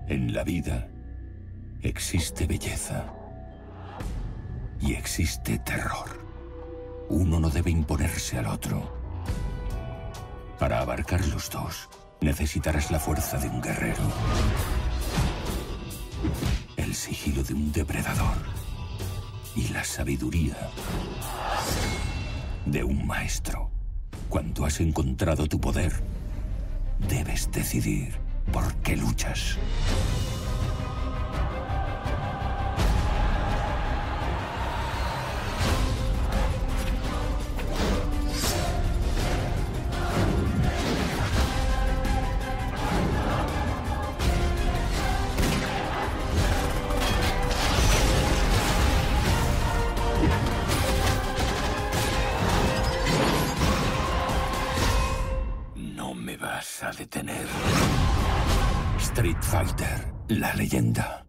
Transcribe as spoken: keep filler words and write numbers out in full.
En la vida existe belleza y existe terror. Uno no debe imponerse al otro. Para abarcar los dos, necesitarás la fuerza de un guerrero, el sigilo de un depredador y la sabiduría de un maestro. Cuando has encontrado tu poder, debes decidir por qué luchas. No me vas a detener. Street Fighter, la leyenda.